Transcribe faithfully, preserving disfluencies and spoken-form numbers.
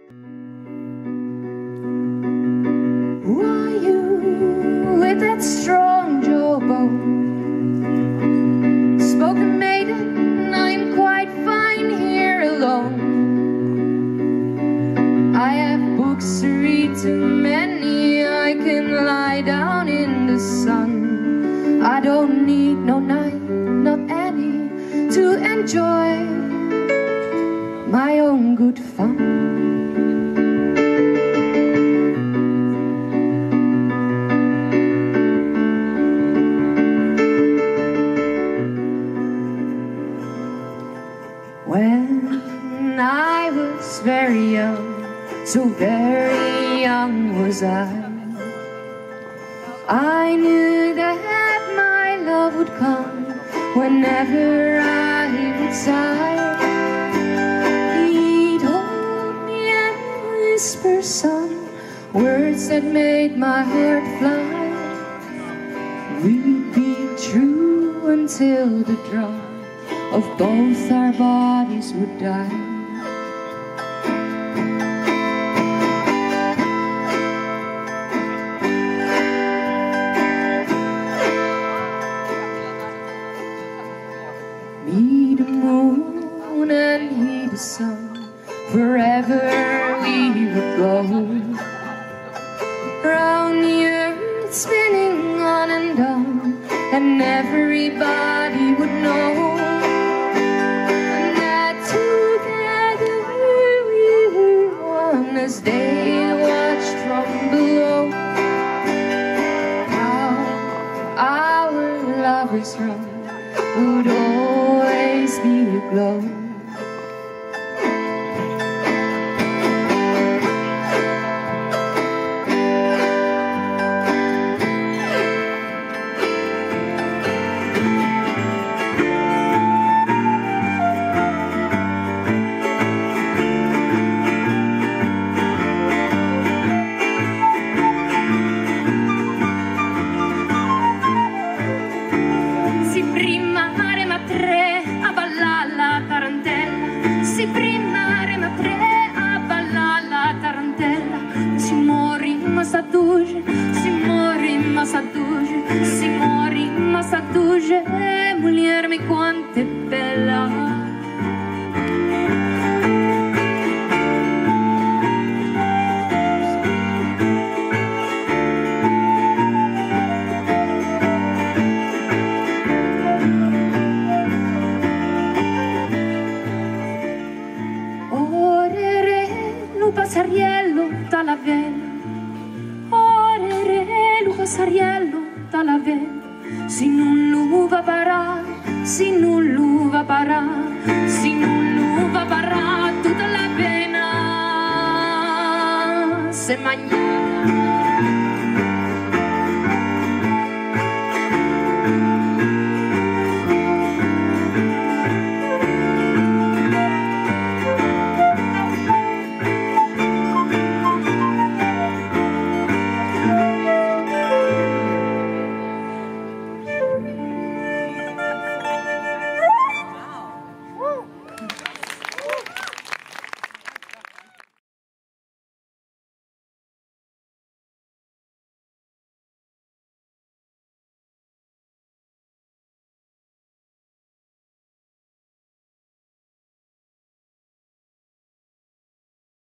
Who are you with that strong jawbone? Spoken maiden, I'm quite fine here alone. I have books to read, too many, I can lie down in the sun. I don't need no night, not any, to enjoy my own good fun. When I was very young, so very young was I, I knew that my love would come whenever I would sigh. He'd hold me and whisper some words that made my heart fly. We'd be true until the drum of both our bodies would die. Me the moon and he the sun, forever we would go round the earth, spinning on and on, and everybody would know that together we were one as they watched from below. How our lovers run would always be aglow. Si prima rema tre a ballare la tarantella, si prima rema tre a ballare la tarantella. Si mori ma sa duge, si mori ma sa duge, si mori ma sa duge, mulher me quanto è bella. Passariello dalla vela, orere, lo passariello dalla vela. Si non lo va parà, si non lo va parà, si non lo va parà, tutta la pena se mangiata.